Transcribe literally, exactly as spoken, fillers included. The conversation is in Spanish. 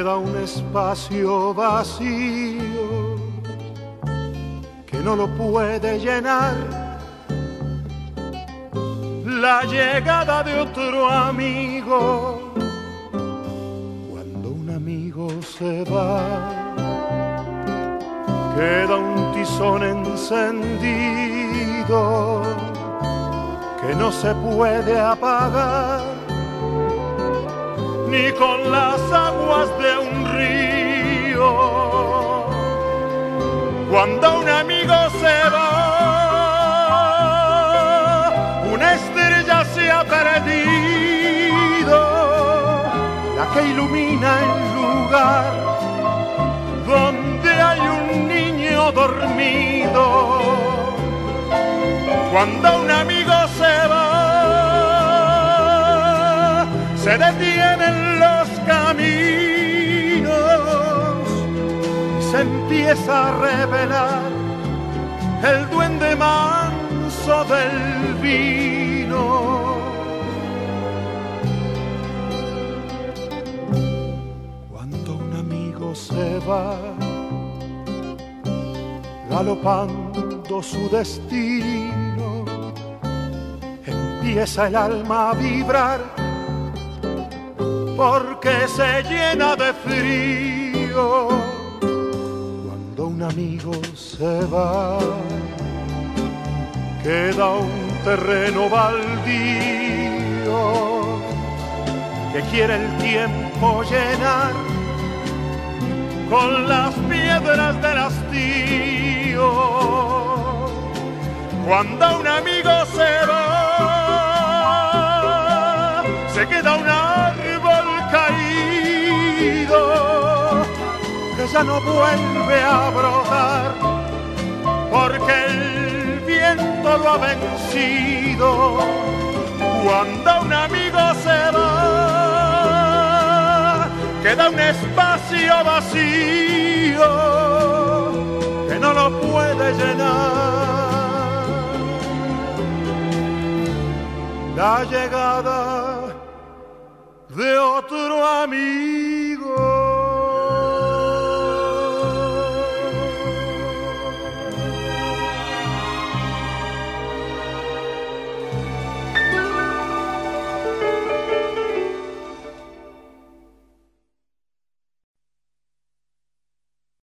queda un espacio vacío que no lo puede llenar la llegada de otro amigo. Cuando un amigo se va, queda un tizón encendido que no se puede apagar ni con las aguas de un río. Cuando un amigo se va, una estrella se ha perdido, la que ilumina el lugar donde hay un niño dormido. Cuando un amigo se va, se detienen los caminos y se empieza a revelar el duende manso del vino. Cuando un amigo se va, galopando su destino, empieza el alma a vibrar porque se llena de frío. Cuando un amigo se va, queda un terreno baldío que quiere el tiempo llenar con las piedras del hastío. Cuando un amigo se va, se queda un árbol caído que ya no vuelve a brotar porque el viento lo ha vencido. Cuando un amigo se va, queda un espacio vacío que no lo puede llenar la llegada de otro amigo.